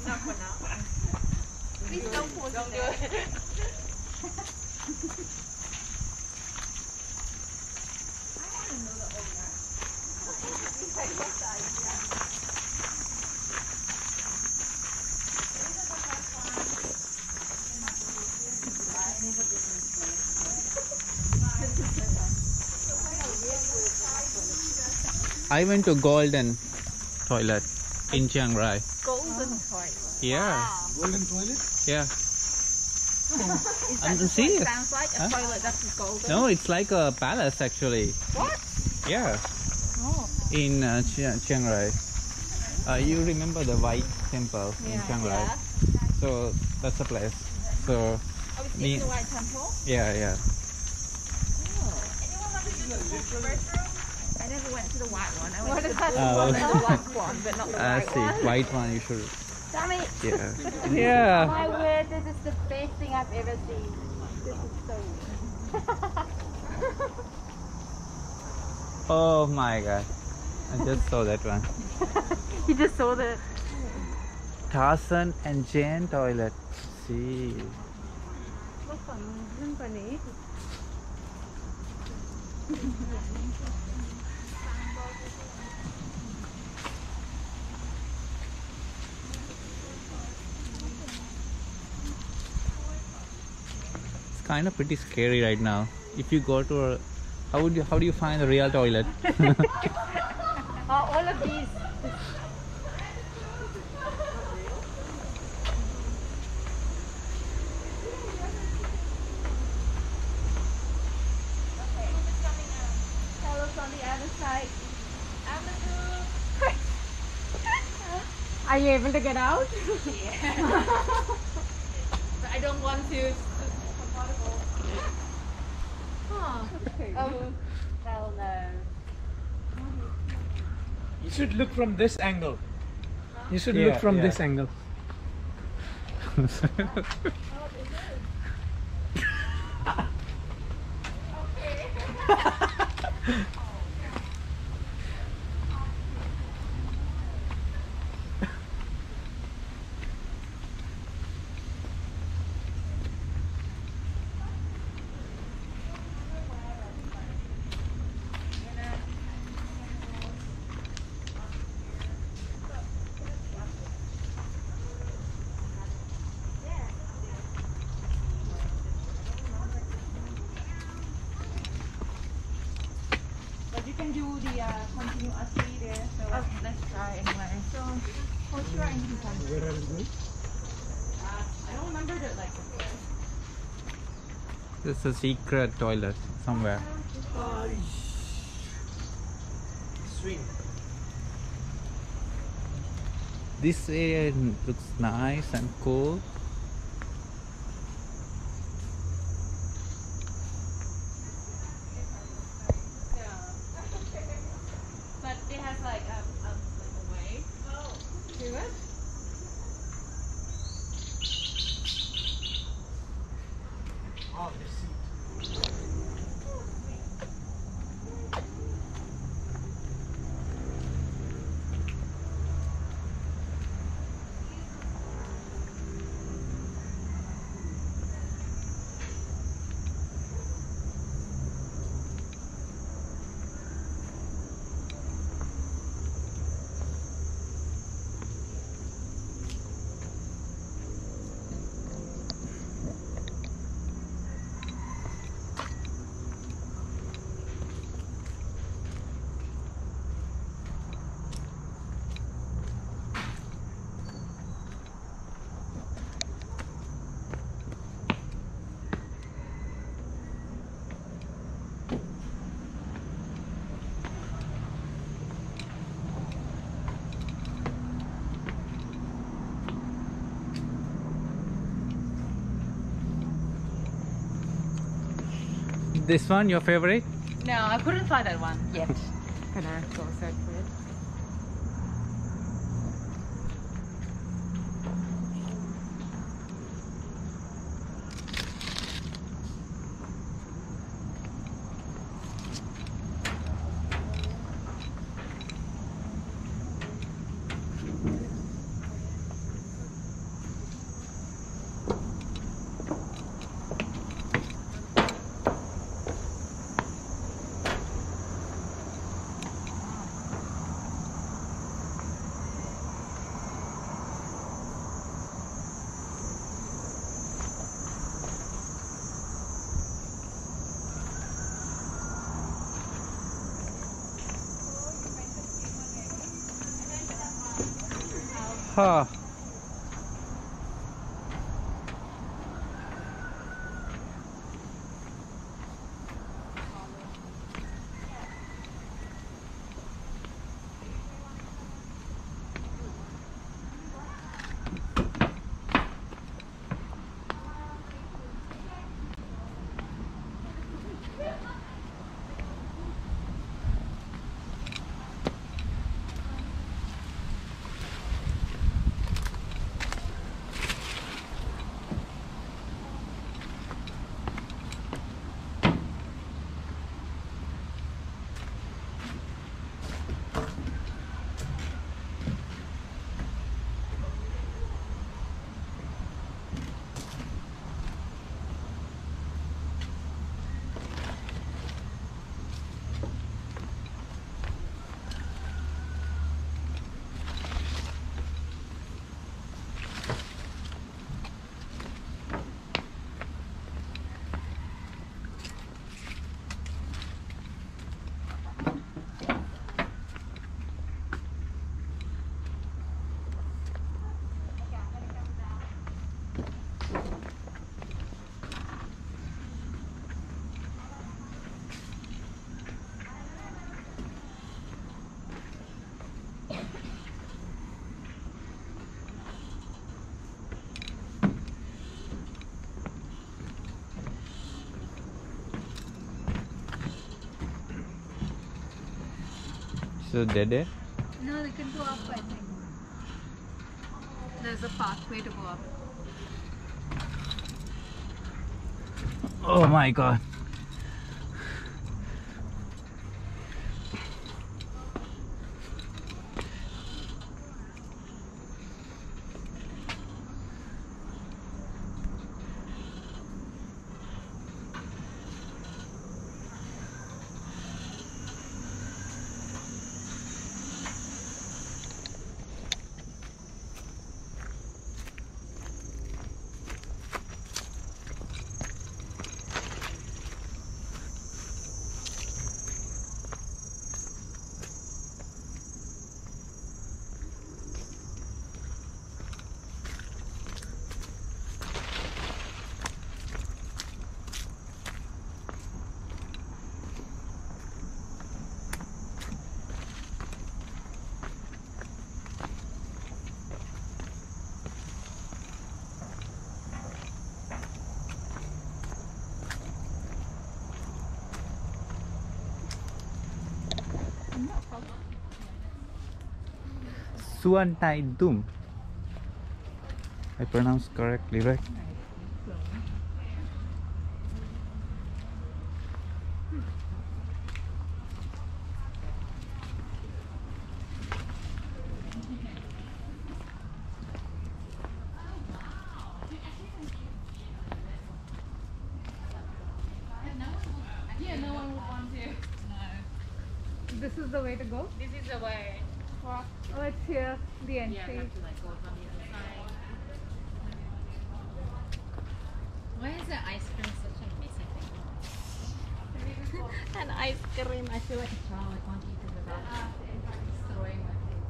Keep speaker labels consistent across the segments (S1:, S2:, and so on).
S1: Not for now. Please don't put it there.
S2: I went to Golden Toilet in Chiang Rai.
S1: Golden toilet.
S2: Yeah.
S1: Wow.
S3: Golden toilet?
S2: Yeah.
S1: Is
S2: I'm
S1: that just
S2: serious.
S1: what it sounds like? A toilet that's golden?
S2: No, it's like a palace actually.
S1: What?
S2: Yeah.
S1: Oh.
S2: In Chiang Rai. You remember the White Temple in Chiang Rai?
S1: Yeah.
S2: So that's the place. So
S1: Oh, it's in the White Temple?
S2: yeah.
S1: Anyone want to use the restroom? I never went to the white one. I went to the black one, but not the white
S2: see,
S1: one.
S2: white one you should.
S1: Damn it!
S2: Yeah. Yeah.
S1: My word, this is the best thing I've ever seen. This is so
S2: Oh my god. I just saw that one.
S1: You just saw the...
S2: Tarzan and Jane toilet. See. It's kind of pretty scary right now. If you go to a, how do you find the real toilet?
S1: all of these. Tell us on the other side. Are you able to get out? Yeah. But I don't want to. It's comfortable. Oh. Oh. Hell no.
S3: You should look from this angle. You should look from this angle.
S1: You can do the continuously there. So let's try anyway. So what's your engine time?
S3: Where are you going?
S1: I don't remember it like this.
S2: This is a secret toilet somewhere.
S3: Swing.
S2: This area looks nice and cool.
S1: But it has like a way to it.
S3: Oh, the seat.
S2: This one your favorite?
S1: No, I couldn't find that one yet. Gonna go search for it.
S2: Huh. So dead end?
S1: No, they can go up, I think. There's a pathway to go up.
S2: Oh my god. Swan Nai Dum. I pronounced correctly, right?
S1: Yeah, no one would want to. No. This is the way to go? This is the way. Wow. Oh, it's here, the entry. Yeah, you have to like go from the other side. Why is the ice cream such a messy thing? An ice cream, I feel like a child. I can't eat it without destroying my face.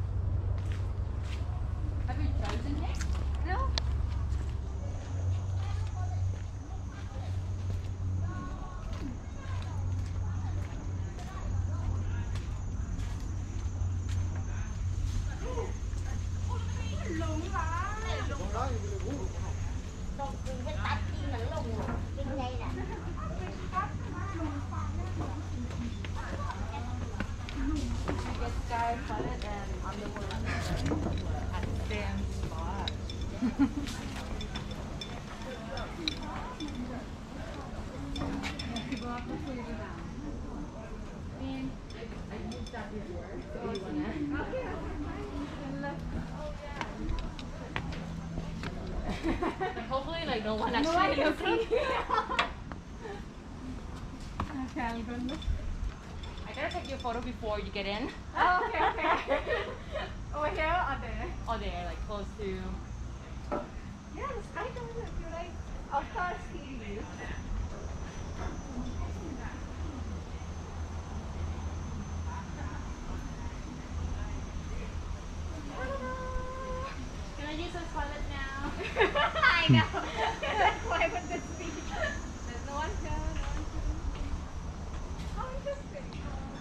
S1: Have you chosen it? No. Sky flooded and underwater at the same spot. I used that before, so you wanna? Like, hopefully, like no one actually looking. Okay, I'll go look. I gotta take your photo before you get in. Oh, okay, okay. Over here or there? Or there, like close to. Yeah, the sky comes if you like. Of course, he is. use the toilet now. I know. Why would this be? There's no one here. No one here. Oh, interesting.